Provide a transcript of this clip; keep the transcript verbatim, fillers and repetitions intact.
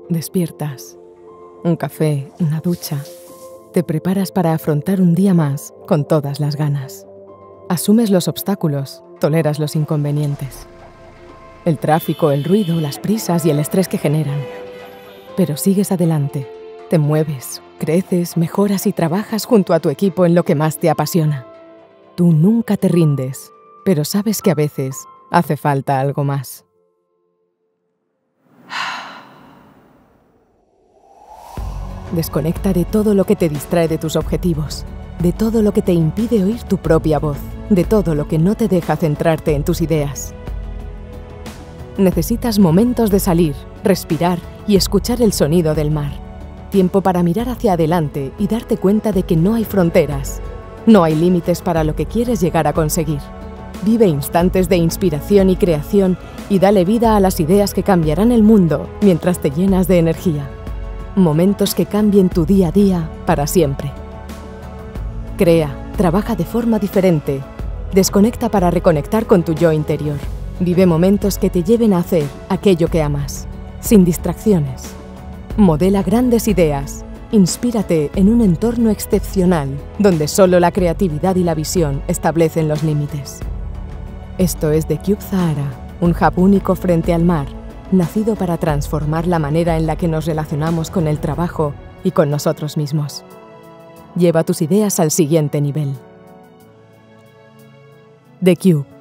Despiertas. Un café, una ducha. Te preparas para afrontar un día más con todas las ganas. Asumes los obstáculos, toleras los inconvenientes. El tráfico, el ruido, las prisas y el estrés que generan. Pero sigues adelante, te mueves, creces, mejoras y trabajas junto a tu equipo en lo que más te apasiona. Tú nunca te rindes, pero sabes que a veces hace falta algo más. Desconecta de todo lo que te distrae de tus objetivos, de todo lo que te impide oír tu propia voz, de todo lo que no te deja centrarte en tus ideas. Necesitas momentos de salir, respirar y escuchar el sonido del mar. Tiempo para mirar hacia adelante y darte cuenta de que no hay fronteras. No hay límites para lo que quieres llegar a conseguir. Vive instantes de inspiración y creación y dale vida a las ideas que cambiarán el mundo mientras te llenas de energía. Momentos que cambien tu día a día para siempre. Crea, trabaja de forma diferente. Desconecta para reconectar con tu yo interior. Vive momentos que te lleven a hacer aquello que amas, sin distracciones. Modela grandes ideas. Inspírate en un entorno excepcional, donde solo la creatividad y la visión establecen los límites. Esto es The Cube Zahara, un hub único frente al mar, nacido para transformar la manera en la que nos relacionamos con el trabajo y con nosotros mismos. Lleva tus ideas al siguiente nivel. The Cube.